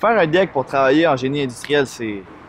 Faire un deck pour travailler en génie industriel,